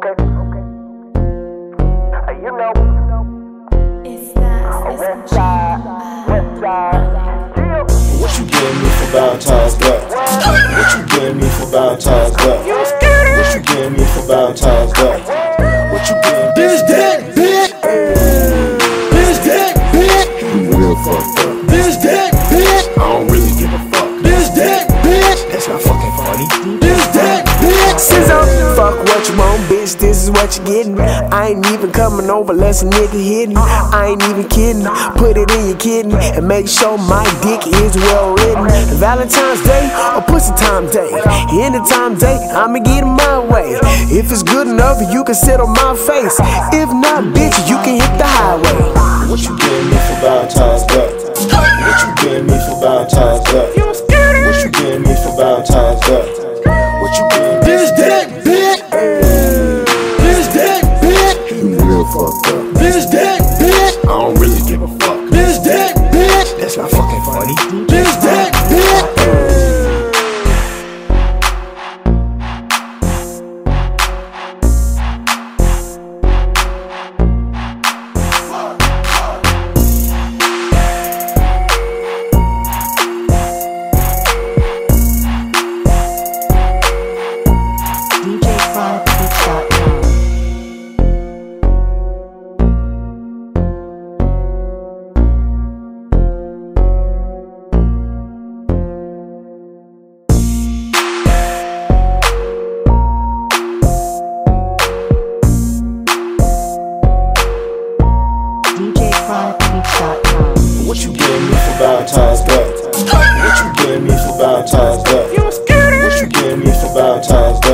You know, It's that West Side. What you giving me for Valentine's Day? What you giving me for Valentine's Day? What you giving me for Valentine's Day? What you giving? This dick, bitch. This dick, bitch. You real fucked up. This dick, bitch. I don't really give a fuck. This dick, bitch. That's not fucking funny. This dick, bitch. Scissor, fuck what you want, bitch, this is what you getting. I ain't even coming over unless a nigga hit me. I ain't even kidding, put it in your kidney and make sure my dick is well written. Valentine's Day or pussy time day, anytime day, I'ma get in my way. If it's good enough, you can sit on my face. If not, bitch, you can hit the highway. What you giving me for Valentine's Day? What you giving me for Valentine's Day? What you giving me for Valentine's Day? What you giving? This dick, bitch. This dick, bitch. You real fucked up. This dick, bitch. I don't really give a fuck. This dick, bitch. That's not fucking funny. This dick, bitch. What you giving me for Valentine's Day? What you giving me for Valentine's Day? What you giving me for Valentine's Day?